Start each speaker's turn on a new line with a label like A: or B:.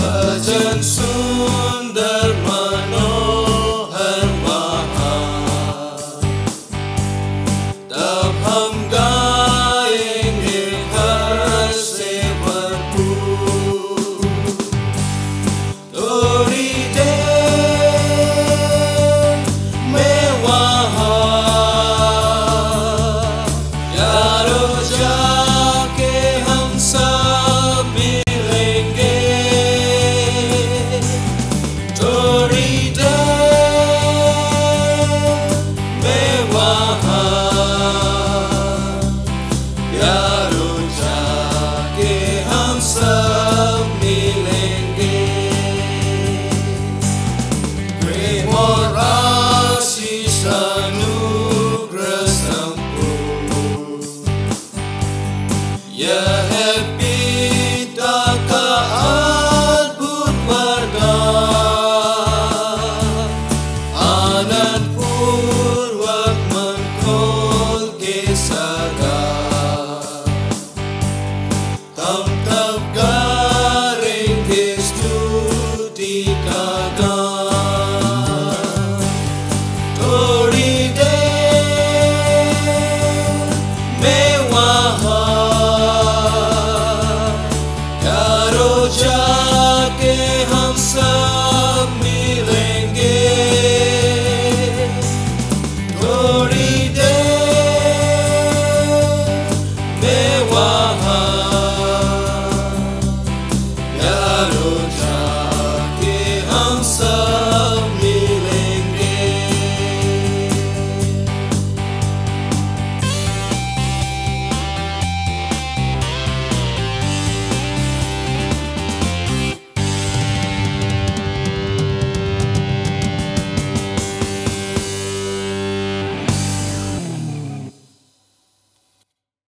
A: भजन सुंदर मनोहर महान, तब हम गाएंगे हर्ष से भरपूर। थोड़ी देर में वहाँ यारों जाके हम सब मिलेंगे। थोड़ी देर में वहाँ यारों जाके हम सब मिलेंगे। प्रेम और आशीष अनुग्रह संपूर्ण, यह है पिता का अद्भुत वरदान। आनंद पूर्वक मन खोल के सदा हम तब करेंगे स्तुति का गान। थोड़ी देर में वहाँ यारों जाके हम सब